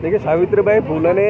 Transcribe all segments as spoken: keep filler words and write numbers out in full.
देखिए, सावित्रीबाई फुले ने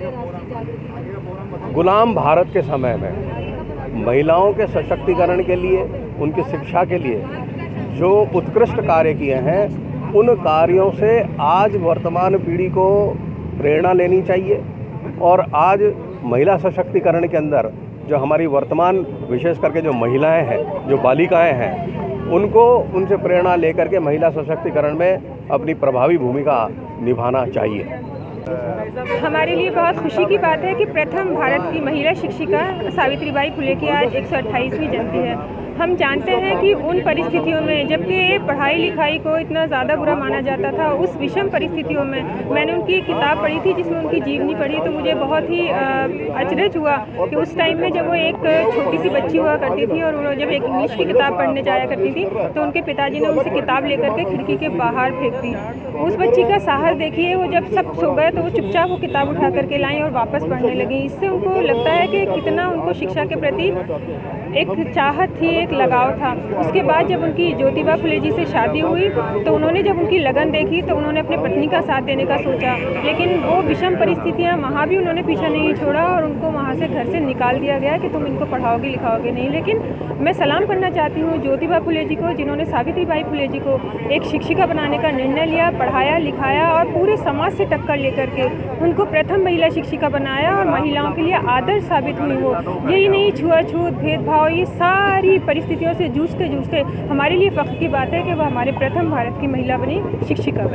गुलाम भारत के समय में महिलाओं के सशक्तिकरण के लिए, उनकी शिक्षा के लिए जो उत्कृष्ट कार्य किए हैं, उन कार्यों से आज वर्तमान पीढ़ी को प्रेरणा लेनी चाहिए। और आज महिला सशक्तिकरण के अंदर जो हमारी वर्तमान विशेष करके जो महिलाएं हैं, जो बालिकाएं हैं, उनको उनसे प्रेरणा लेकर के महिला सशक्तिकरण में अपनी प्रभावी भूमिका निभाना चाहिए। हमारे लिए बहुत खुशी की बात है कि प्रथम भारत की महिला शिक्षिका सावित्रीबाई फुले की आज एक सौ अट्ठाईसवीं जयंती है। हम जानते हैं कि उन परिस्थितियों में, जबकि पढ़ाई लिखाई को इतना ज़्यादा बुरा माना जाता था, उस विषम परिस्थितियों में मैंने उनकी एक किताब पढ़ी थी जिसमें उनकी जीवनी पढ़ी, तो मुझे बहुत ही अचरज हुआ कि उस टाइम में जब वो एक छोटी सी बच्ची हुआ करती थी और उन्होंने जब एक इंग्लिश की किताब पढ़ने जाया करती थी तो उनके पिताजी ने उनसे किताब लेकर के खिड़की के बाहर फेंक दी। उस बच्ची का साहस देखिए, वो जब सब सो गए तो वो चुपचाप वो किताब उठा करके लाई और वापस पढ़ने लगी। इससे उनको लगता है कि कितना उनको शिक्षा के प्रति एक चाहत थी, एक लगाव था। उसके बाद जब उनकी ज्योतिबा फुले जी से शादी हुई तो उन्होंने जब उनकी लगन देखी तो उन्होंने अपनी पत्नी का साथ देने का सोचा, लेकिन वो विषम परिस्थितियां, वहाँ भी उन्होंने पीछा नहीं छोड़ा और उनको वहाँ से घर से निकाल दिया गया कि तुम इनको पढ़ाओगे लिखाओगे नहीं। लेकिन मैं सलाम करना चाहती हूँ ज्योतिबा फुले जी को, जिन्होंने सावित्रीबाई फुले जी को एक शिक्षिका बनाने का निर्णय लिया, पढ़ाया लिखाया और पूरे समाज से टक्कर लेकर के उनको प्रथम महिला शिक्षिका बनाया और महिलाओं के लिए आदर्श साबित हुई। वो यही नहीं, छुआछूत, भेदभाव, ये सारी परिस्थितियों से जूझते जूझते हमारे लिए फख्र की बात है कि वह हमारे प्रथम भारत की महिला बनी, शिक्षिका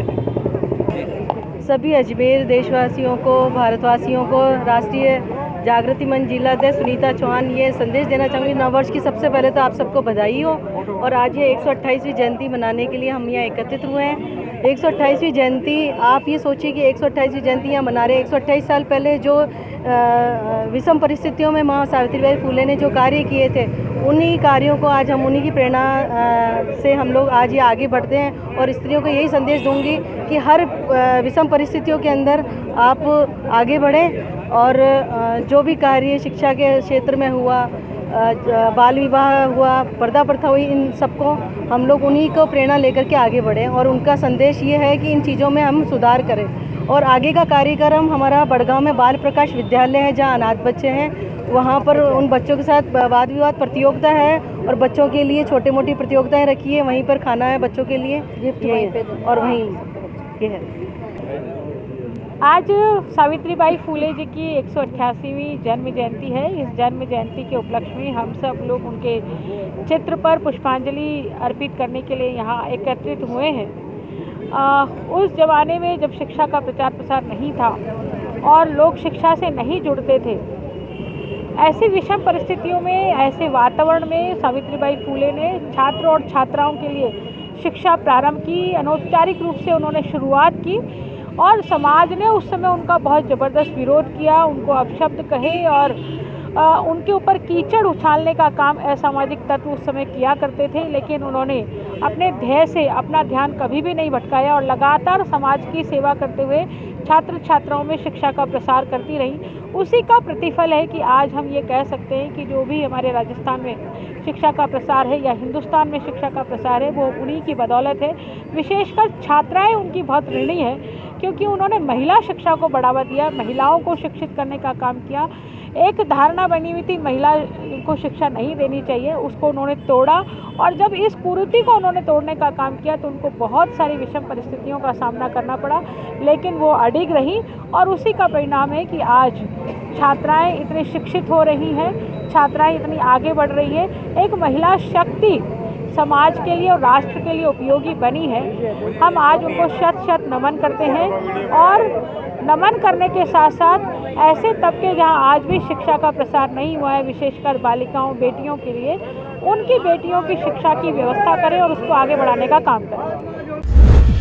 बनी। सभी अजमेर देशवासियों को, भारतवासियों को राष्ट्रीय जागृति मंच जिला अध्यक्ष सुनीता चौहान ये संदेश देना चाहूँगी, नववर्ष की सबसे पहले तो आप सबको बधाई हो। और आज ये एक सौ अट्ठाईसवीं जयंती मनाने के लिए हम यहाँ एकत्रित हुए हैं। एक सौ अट्ठाईसवीं जयंती, आप ये सोचिए कि एक सौ अट्ठाईसवीं जयंती यहाँ मना रहे हैं। एक सौ अट्ठाईस साल पहले जो विषम परिस्थितियों में माँ सावित्रीबाई फुले ने जो कार्य किए थे, उन्हीं कार्यों को आज हम, उन्हीं की प्रेरणा से हम लोग आज ये आगे बढ़ते हैं। और स्त्रियों को यही संदेश दूंगी कि हर विषम परिस्थितियों के अंदर आप आगे बढ़ें और जो भी कार्य शिक्षा के क्षेत्र में हुआ, बाल विवाह हुआ, पर्दा प्रथा हुई, इन सबको हम लोग उन्हीं को प्रेरणा लेकर के आगे बढ़ें। और उनका संदेश ये है कि इन चीज़ों में हम सुधार करें। और आगे का कार्यक्रम हमारा बड़गांव में बाल प्रकाश विद्यालय है, जहाँ अनाथ बच्चे हैं, वहाँ पर उन बच्चों के साथ वाद विवाद प्रतियोगिता है और बच्चों के लिए छोटी मोटी प्रतियोगिताएं रखी है। वहीं पर खाना है बच्चों के लिए, गिफ्ट और वहीं ये है। आज सावित्रीबाई फुले जी की एक सौ अट्ठासीवीं जन्म जयंती है। इस जन्म जयंती के उपलक्ष्य में हम सब लोग उनके चित्र पर पुष्पांजलि अर्पित करने के लिए यहाँ एकत्रित हुए हैं। आ, उस ज़माने में जब शिक्षा का प्रचार प्रसार नहीं था और लोग शिक्षा से नहीं जुड़ते थे, ऐसी विषम परिस्थितियों में, ऐसे वातावरण में सावित्रीबाई फुले ने छात्र और छात्राओं के लिए शिक्षा प्रारंभ की। अनौपचारिक रूप से उन्होंने शुरुआत की और समाज ने उस समय उनका बहुत ज़बरदस्त विरोध किया, उनको अपशब्द कहे और आ, उनके ऊपर कीचड़ उछालने का काम असामाजिक तत्व उस समय किया करते थे। लेकिन उन्होंने अपने ध्येय से अपना ध्यान कभी भी नहीं भटकाया और लगातार समाज की सेवा करते हुए छात्र छात्राओं में शिक्षा का प्रसार करती रही। उसी का प्रतिफल है कि आज हम ये कह सकते हैं कि जो भी हमारे राजस्थान में शिक्षा का प्रसार है या हिंदुस्तान में शिक्षा का प्रसार है, वो उन्हीं की बदौलत है। विशेषकर छात्राएं उनकी बहुत ऋणी है, क्योंकि उन्होंने महिला शिक्षा को बढ़ावा दिया, महिलाओं को शिक्षित करने का काम किया। एक धारणा बनी हुई थी महिला को शिक्षा नहीं देनी चाहिए, उसको उन्होंने तोड़ा और जब इस कुरीति को उन्होंने तोड़ने का काम किया तो उनको बहुत सारी विषम परिस्थितियों का सामना करना पड़ा, लेकिन वो अडिग रही और उसी का परिणाम है कि आज छात्राएं इतनी शिक्षित हो रही हैं, छात्राएं इतनी आगे बढ़ रही है। एक महिला शक्ति समाज के लिए और राष्ट्र के लिए उपयोगी बनी है। हम आज उनको शत शत नमन करते हैं और नमन करने के साथ साथ ऐसे तबके जहां आज भी शिक्षा का प्रसार नहीं हुआ है, विशेषकर बालिकाओं, बेटियों के लिए, उनकी बेटियों की शिक्षा की व्यवस्था करें और उसको आगे बढ़ाने का काम करें।